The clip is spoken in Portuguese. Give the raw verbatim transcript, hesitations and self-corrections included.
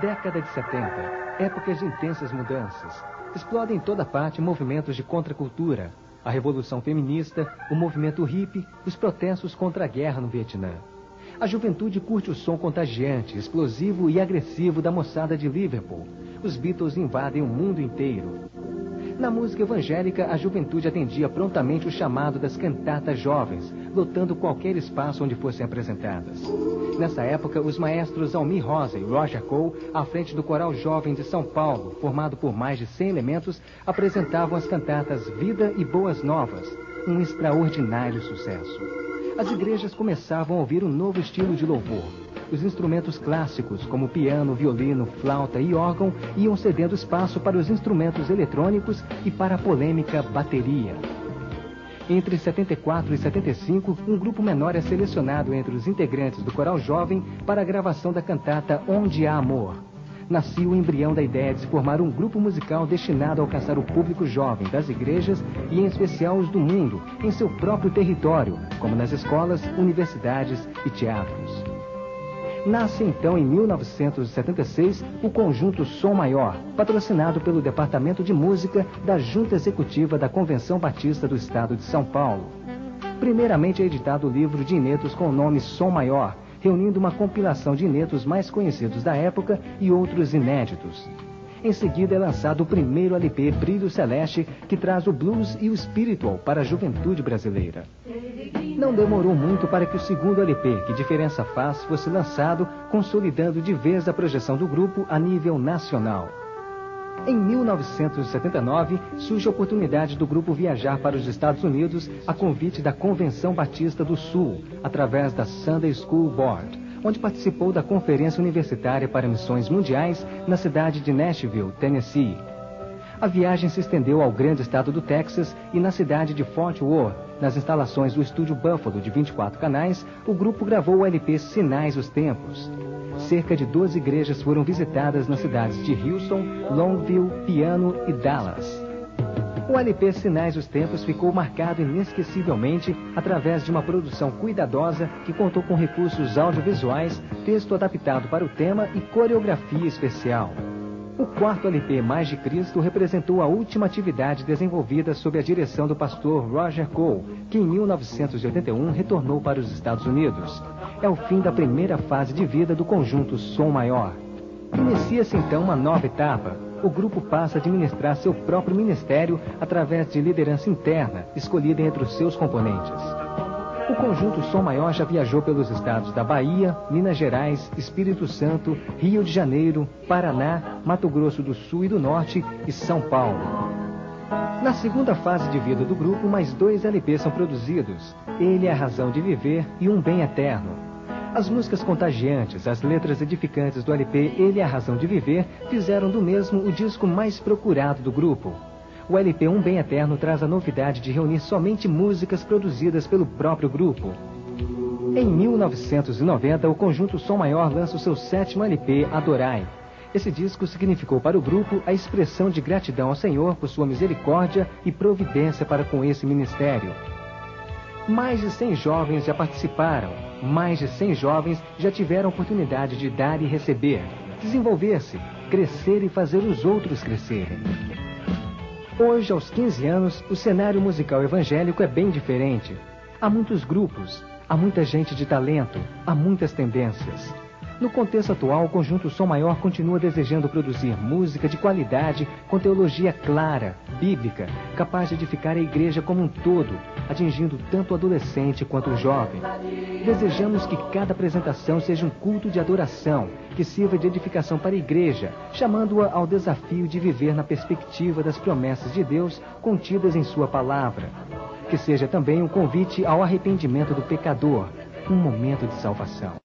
Década de setenta, épocas de intensas mudanças. Explodem em toda parte movimentos de contracultura, a revolução feminista, o movimento hippie, os protestos contra a guerra no Vietnã. A juventude curte o som contagiante, explosivo e agressivo da moçada de Liverpool. Os Beatles invadem o mundo inteiro. Na música evangélica, a juventude atendia prontamente o chamado das cantatas jovens, lotando qualquer espaço onde fossem apresentadas. Nessa época, os maestros Almir Rosa e Roger Cole, à frente do Coral Jovem de São Paulo, formado por mais de cem elementos, apresentavam as cantatas Vida e Boas Novas, um extraordinário sucesso. As igrejas começavam a ouvir um novo estilo de louvor. Os instrumentos clássicos, como piano, violino, flauta e órgão, iam cedendo espaço para os instrumentos eletrônicos e para a polêmica bateria. Entre setenta e quatro e setenta e cinco, um grupo menor é selecionado entre os integrantes do Coral Jovem para a gravação da cantata Onde Há Amor. Nascia o embrião da ideia de se formar um grupo musical destinado a alcançar o público jovem das igrejas e, em especial, os do mundo, em seu próprio território, como nas escolas, universidades e teatros. Nasce então, em mil novecentos e setenta e seis, o conjunto Som Maior, patrocinado pelo Departamento de Música da Junta Executiva da Convenção Batista do Estado de São Paulo. Primeiramente é editado o livro de hinetos com o nome Som Maior, reunindo uma compilação de hinetos mais conhecidos da época e outros inéditos. Em seguida é lançado o primeiro L P Brilho Celeste, que traz o blues e o spiritual para a juventude brasileira. Não demorou muito para que o segundo L P, Que Diferença Faz, fosse lançado, consolidando de vez a projeção do grupo a nível nacional. Em mil novecentos e setenta e nove, surge a oportunidade do grupo viajar para os Estados Unidos a convite da Convenção Batista do Sul, através da Sunday School Board, onde participou da Conferência Universitária para Missões Mundiais na cidade de Nashville, Tennessee. A viagem se estendeu ao grande estado do Texas e na cidade de Fort Worth, nas instalações do Estúdio Buffalo de vinte e quatro canais, o grupo gravou o L P Sinais dos Tempos. Cerca de doze igrejas foram visitadas nas cidades de Houston, Longview, Piano e Dallas. O L P Sinais dos Tempos ficou marcado inesquecivelmente através de uma produção cuidadosa que contou com recursos audiovisuais, texto adaptado para o tema e coreografia especial. O quarto L P, Mais de Cristo, representou a última atividade desenvolvida sob a direção do pastor Roger Cole, que em mil novecentos e oitenta e um retornou para os Estados Unidos. É o fim da primeira fase de vida do conjunto Som Maior. Inicia-se então uma nova etapa. O grupo passa a administrar seu próprio ministério através de liderança interna, escolhida entre os seus componentes. O conjunto Som Maior já viajou pelos estados da Bahia, Minas Gerais, Espírito Santo, Rio de Janeiro, Paraná, Mato Grosso do Sul e do Norte e São Paulo. Na segunda fase de vida do grupo, mais dois L Ps são produzidos, Ele é a Razão de Viver e Um Bem Eterno. As músicas contagiantes, as letras edificantes do L P Ele é a Razão de Viver fizeram do mesmo o disco mais procurado do grupo. O L P Um Bem Eterno traz a novidade de reunir somente músicas produzidas pelo próprio grupo. Em mil novecentos e noventa, o conjunto Som Maior lança o seu sétimo L P, Adorai. Esse disco significou para o grupo a expressão de gratidão ao Senhor por sua misericórdia e providência para com esse ministério. Mais de cem jovens já participaram, mais de cem jovens já tiveram oportunidade de dar e receber, desenvolver-se, crescer e fazer os outros crescerem. Hoje, aos quinze anos, o cenário musical evangélico é bem diferente. Há muitos grupos, há muita gente de talento, há muitas tendências. No contexto atual, o conjunto Som Maior continua desejando produzir música de qualidade, com teologia clara, bíblica, capaz de edificar a igreja como um todo, atingindo tanto o adolescente quanto o jovem. Desejamos que cada apresentação seja um culto de adoração, que sirva de edificação para a igreja, chamando-a ao desafio de viver na perspectiva das promessas de Deus contidas em sua palavra. Que seja também um convite ao arrependimento do pecador, um momento de salvação.